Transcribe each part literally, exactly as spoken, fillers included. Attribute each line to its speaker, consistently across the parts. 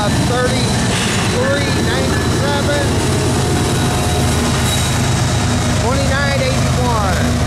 Speaker 1: uh, thirty-three ninety-seven, twenty-nine eighty-one.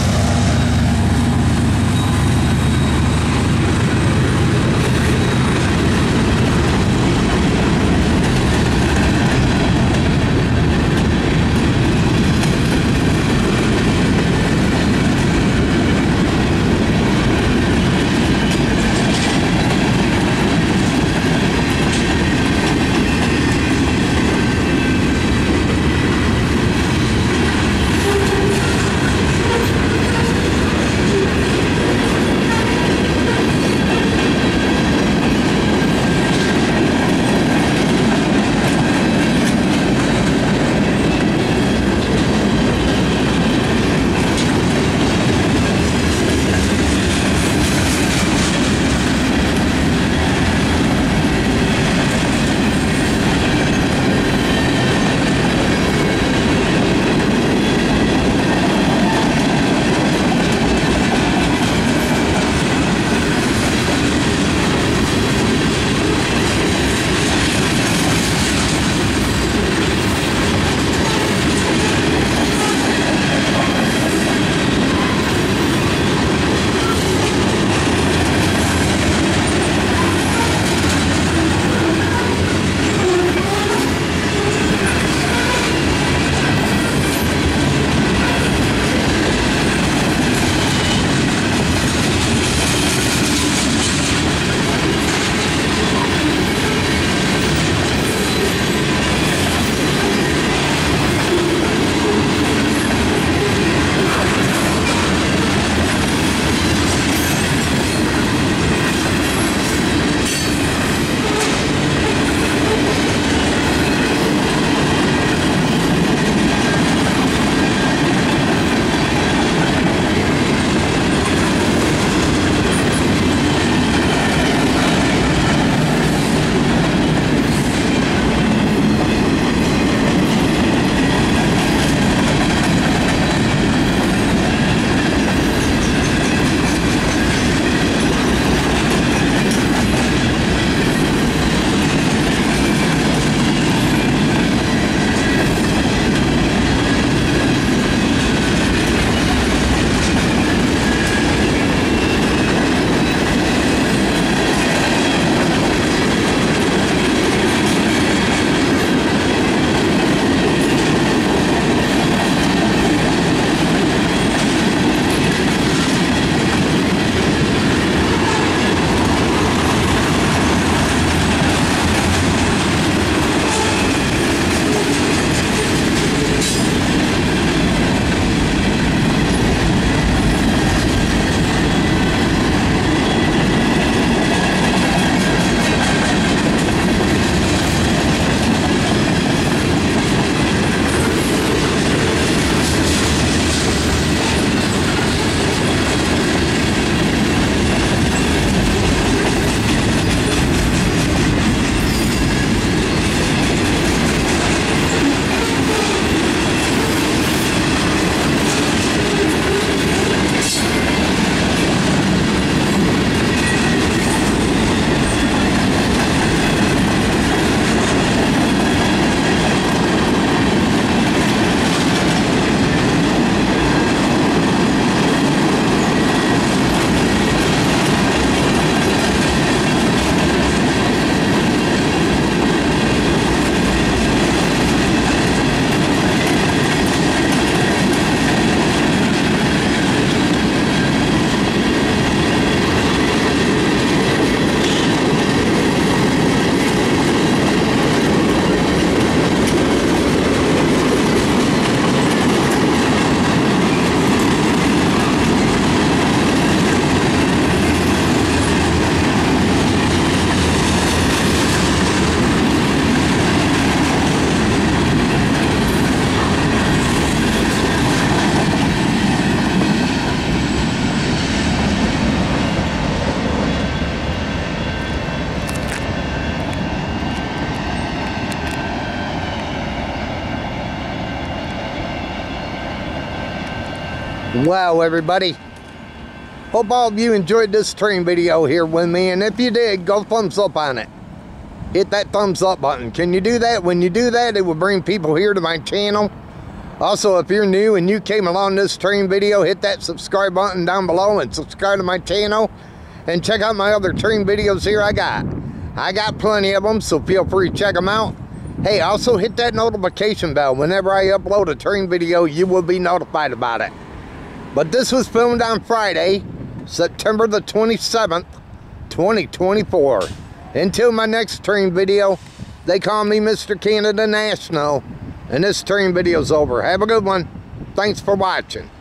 Speaker 1: Wow, everybody. Hope all of you enjoyed this train video here with me, and if you did, go thumbs up on it. hit that thumbs up button. Can you do that? When you do that, it will bring people here to my channel. Also, if you're new and you came along this terrain video, hit that subscribe button down below and subscribe to my channel. And check out my other terrain videos here I got. I got plenty of them, so feel free to check them out. Hey, also hit that notification bell. Whenever I upload a terrain video, you will be notified about it. But this was filmed on Friday, September the twenty-seventh, twenty twenty-four. Until my next terrain video, they call me Mister Canada National. And this terrain video's over. Have a good one. Thanks for watching.